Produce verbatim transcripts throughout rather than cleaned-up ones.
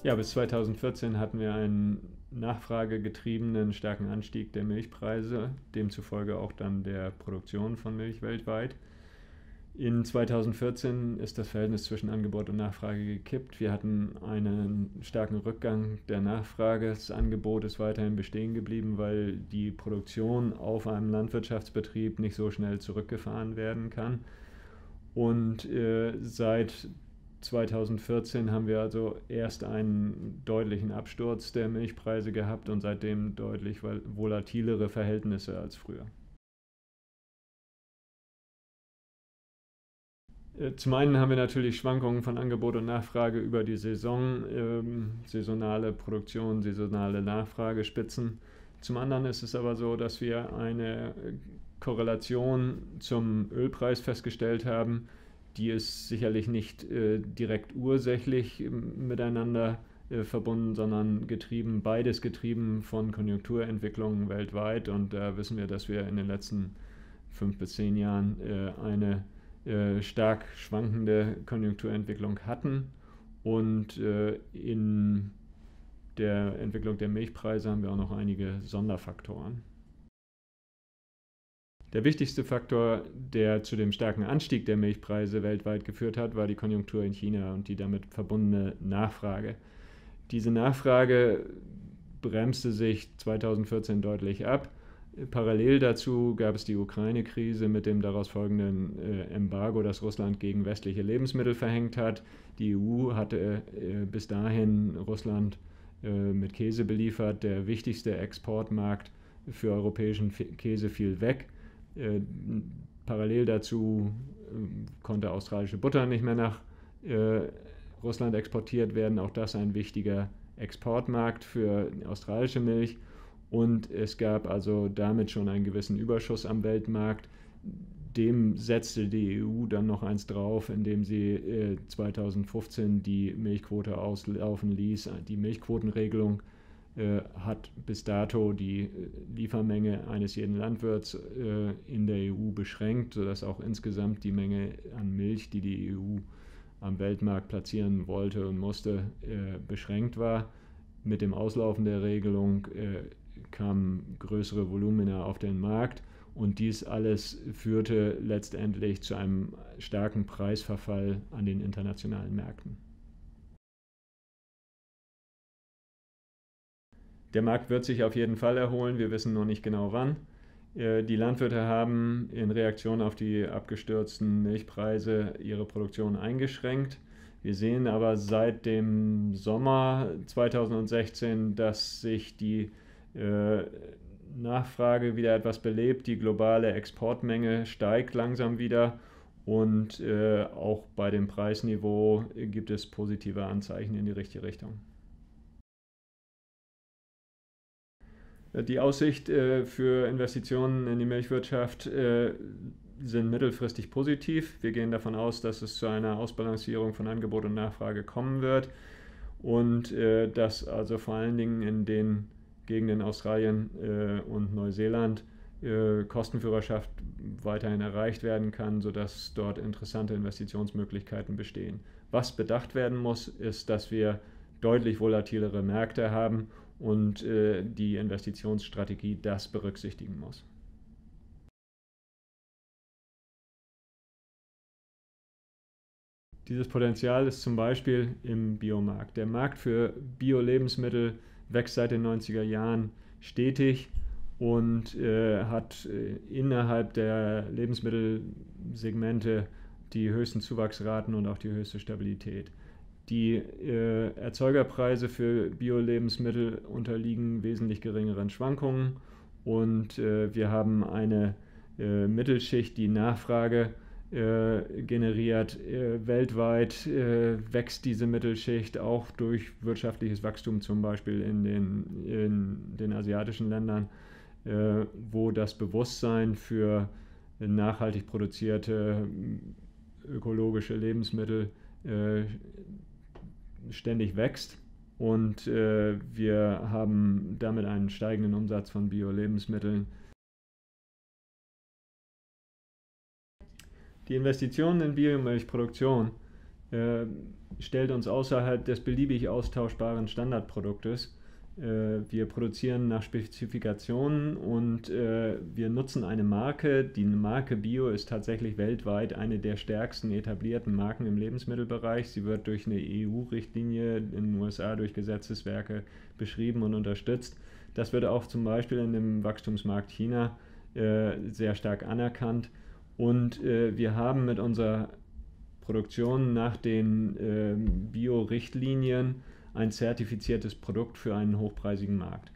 Ja, bis zweitausendvierzehn hatten wir einen nachfragegetriebenen starken Anstieg der Milchpreise, demzufolge auch dann der Produktion von Milch weltweit. In zweitausendvierzehn ist das Verhältnis zwischen Angebot und Nachfrage gekippt. Wir hatten einen starken Rückgang der Nachfrage. Das Angebot ist weiterhin bestehen geblieben, weil die Produktion auf einem Landwirtschaftsbetrieb nicht so schnell zurückgefahren werden kann. Und äh, seit zweitausendvierzehn haben wir also erst einen deutlichen Absturz der Milchpreise gehabt und seitdem deutlich volatilere Verhältnisse als früher. Zum einen haben wir natürlich Schwankungen von Angebot und Nachfrage über die Saison, ähm, saisonale Produktion, saisonale Nachfragespitzen. Zum anderen ist es aber so, dass wir eine Korrelation zum Ölpreis festgestellt haben, die ist sicherlich nicht äh, direkt ursächlich miteinander äh, verbunden, sondern getrieben, beides getrieben von Konjunkturentwicklungen weltweit. Und da wissen wir, dass wir in den letzten fünf bis zehn Jahren äh, eine äh, stark schwankende Konjunkturentwicklung hatten. Und äh, in der Entwicklung der Milchpreise haben wir auch noch einige Sonderfaktoren. Der wichtigste Faktor, der zu dem starken Anstieg der Milchpreise weltweit geführt hat, war die Konjunktur in China und die damit verbundene Nachfrage. Diese Nachfrage bremste sich zweitausendvierzehn deutlich ab. Parallel dazu gab es die Ukraine-Krise mit dem daraus folgenden Embargo, das Russland gegen westliche Lebensmittel verhängt hat. Die E U hatte bis dahin Russland mit Käse beliefert. Der wichtigste Exportmarkt für europäischen Käse fiel weg. Äh, parallel dazu äh, konnte australische Butter nicht mehr nach äh, Russland exportiert werden. Auch das ein wichtiger Exportmarkt für australische Milch. Und es gab also damit schon einen gewissen Überschuss am Weltmarkt. Dem setzte die E U dann noch eins drauf, indem sie äh, zweitausendfünfzehn die Milchquote auslaufen ließ. Die Milchquotenregelung Äh, hat bis dato die Liefermenge eines jeden Landwirts äh, in der E U beschränkt, sodass auch insgesamt die Menge an Milch, die die E U am Weltmarkt platzieren wollte und musste, äh, beschränkt war. Mit dem Auslaufen der Regelung äh, kamen größere Volumina auf den Markt und dies alles führte letztendlich zu einem starken Preisverfall an den internationalen Märkten. Der Markt wird sich auf jeden Fall erholen, wir wissen noch nicht genau wann. Die Landwirte haben in Reaktion auf die abgestürzten Milchpreise ihre Produktion eingeschränkt. Wir sehen aber seit dem Sommer zweitausendsechzehn, dass sich die äh, Nachfrage wieder etwas belebt, die globale Exportmenge steigt langsam wieder und äh, auch bei dem Preisniveau gibt es positive Anzeichen in die richtige Richtung. Die Aussicht äh, für Investitionen in die Milchwirtschaft äh, sind mittelfristig positiv. Wir gehen davon aus, dass es zu einer Ausbalancierung von Angebot und Nachfrage kommen wird und äh, dass also vor allen Dingen in den Gegenden Australien äh, und Neuseeland äh, Kostenführerschaft weiterhin erreicht werden kann, sodass dort interessante Investitionsmöglichkeiten bestehen. Was bedacht werden muss, ist, dass wir deutlich volatilere Märkte haben und äh, die Investitionsstrategie das berücksichtigen muss. Dieses Potenzial ist zum Beispiel im Biomarkt. Der Markt für Bio-Lebensmittel wächst seit den neunziger Jahren stetig und äh, hat äh, innerhalb der Lebensmittelsegmente die höchsten Zuwachsraten und auch die höchste Stabilität. Die äh, Erzeugerpreise für Bio-Lebensmittel unterliegen wesentlich geringeren Schwankungen und äh, wir haben eine äh, Mittelschicht, die Nachfrage äh, generiert. Äh, weltweit äh, wächst diese Mittelschicht auch durch wirtschaftliches Wachstum, zum Beispiel in den, in den asiatischen Ländern, äh, wo das Bewusstsein für nachhaltig produzierte ökologische Lebensmittel äh, ständig wächst und äh, wir haben damit einen steigenden Umsatz von Bio-Lebensmitteln. Die Investitionen in Biomilchproduktion äh, stellt uns außerhalb des beliebig austauschbaren Standardproduktes. Äh, wir produzieren nach Spezifikationen und äh, wir nutzen eine Marke. Die Marke Bio ist tatsächlich weltweit eine der stärksten etablierten Marken im Lebensmittelbereich. Sie wird durch eine E U-Richtlinie in den U S A durch Gesetzeswerke beschrieben und unterstützt. Das wird auch zum Beispiel in dem Wachstumsmarkt China äh, sehr stark anerkannt. Und äh, wir haben mit unserer Produktion nach den äh, Bio-Richtlinien ein zertifiziertes Produkt für einen hochpreisigen Markt.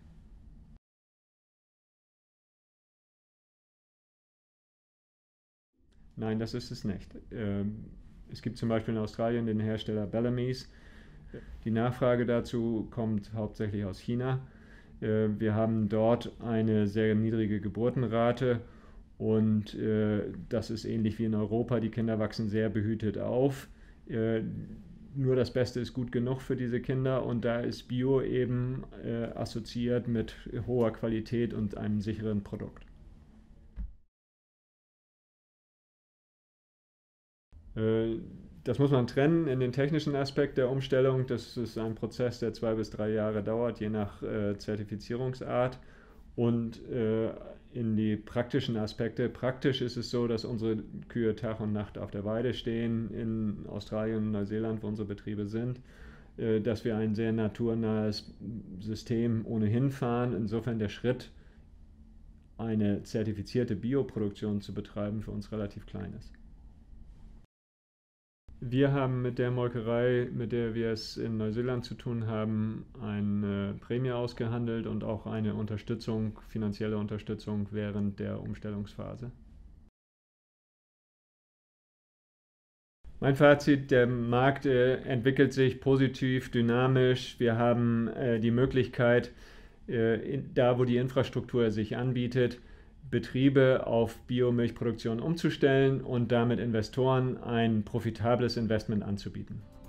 Nein, das ist es nicht. Ähm, es gibt zum Beispiel in Australien den Hersteller Bellamy's. Die Nachfrage dazu kommt hauptsächlich aus China. Äh, wir haben dort eine sehr niedrige Geburtenrate und äh, das ist ähnlich wie in Europa. Die Kinder wachsen sehr behütet auf. Äh, nur das Beste ist gut genug für diese Kinder und da ist Bio eben äh, assoziiert mit hoher Qualität und einem sicheren Produkt. Äh, das muss man trennen in den technischen Aspekt der Umstellung. Das ist ein Prozess, der zwei bis drei Jahre dauert, je nach äh, Zertifizierungsart. Und äh, in die praktischen Aspekte. Praktisch ist es so, dass unsere Kühe Tag und Nacht auf der Weide stehen, in Australien und Neuseeland, wo unsere Betriebe sind, äh, dass wir ein sehr naturnahes System ohnehin fahren. Insofern der Schritt, eine zertifizierte Bioproduktion zu betreiben, für uns relativ klein ist. Wir haben mit der Molkerei, mit der wir es in Neuseeland zu tun haben, eine Prämie ausgehandelt und auch eine Unterstützung, finanzielle Unterstützung während der Umstellungsphase. Mein Fazit, der Markt äh, entwickelt sich positiv, dynamisch. Wir haben äh, die Möglichkeit, äh, in, da wo die Infrastruktur sich anbietet, Betriebe auf Biomilchproduktion umzustellen und damit Investoren ein profitables Investment anzubieten.